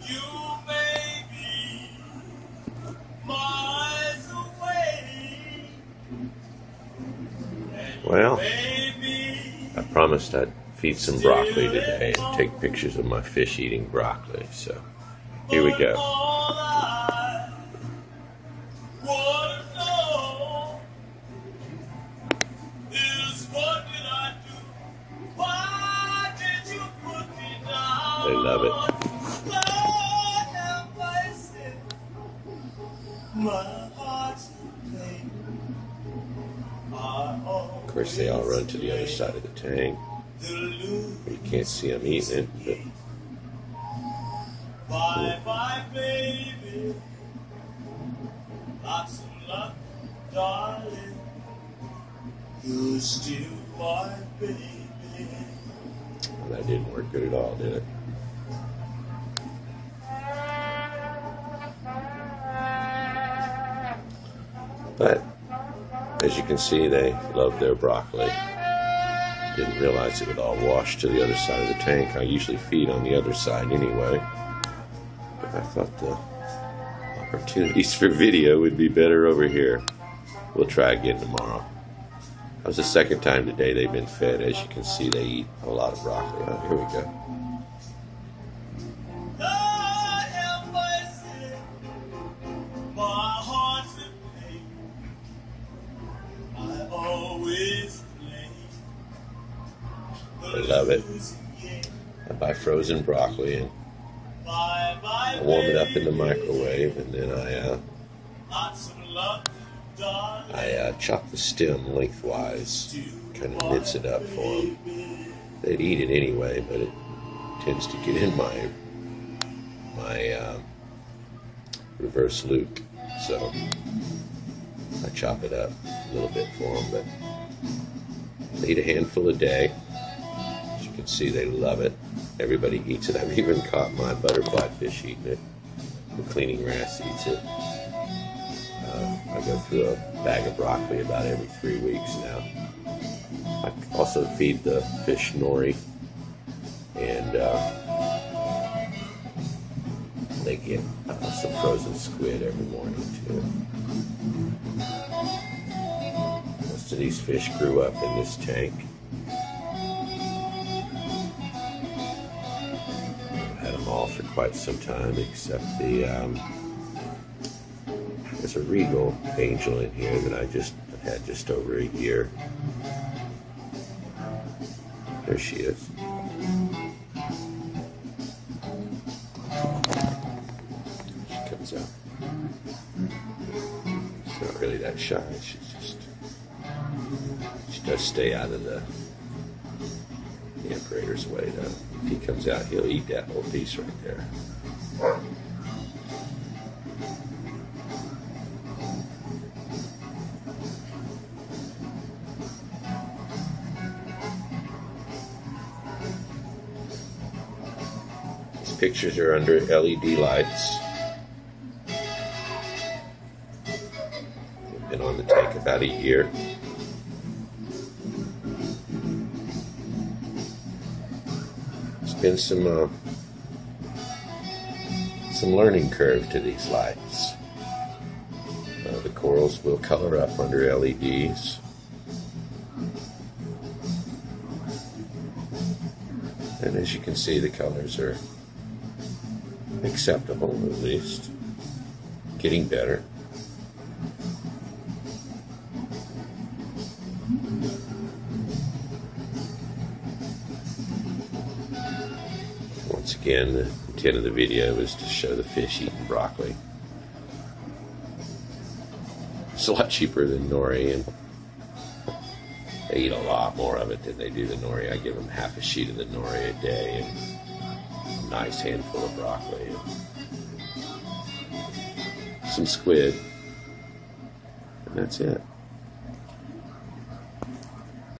You may be miles away. Well, I promised I'd feed some broccoli today and take pictures of my fish eating broccoli, so here we go. They love it. Of course, they all run to the other side of the tank. You can't see them eating it, but bye bye, baby. Lots of luck, darling. You're still my baby. well, that didn't work good at all, did it? But as you can see, they love their broccoli. Didn't realize it would all wash to the other side of the tank. I usually feed on the other side anyway. But I thought the opportunities for video would be better over here. We'll try again tomorrow. That was the second time today they've been fed. As you can see, they eat a lot of broccoli. Oh, here we go. I love it. I buy frozen broccoli and I warm it up in the microwave, and then I chop the stem lengthwise, kind of knits it up for them. They'd eat it anyway, but it tends to get in my reverse loop, so I chop it up a little bit for them. But they eat a handful a day. As you can see, they love it. Everybody eats it. I've even caught my butterfly fish eating it. The cleaning wrasse eats it. I go through a bag of broccoli about every 3 weeks now. I also feed the fish nori, and they get some frozen squid every morning too. Most of these fish grew up in this tank. I've had them all for quite some time, except there's a regal angel in here that I've had just over a year. There she is. She comes out. She's not really that shy. She does stay out of the Imperator's way, though. If he comes out, he'll eat that whole piece right there. These pictures are under LED lights. They've been on the tank about a year. Been some learning curve to these lights. The corals will color up under LEDs. And as you can see, the colors are acceptable, at least. Getting better. Once again, the intent of the video is to show the fish eating broccoli. It's a lot cheaper than nori, and they eat a lot more of it than they do the nori. I give them half a sheet of the nori a day and a nice handful of broccoli and some squid, and that's it.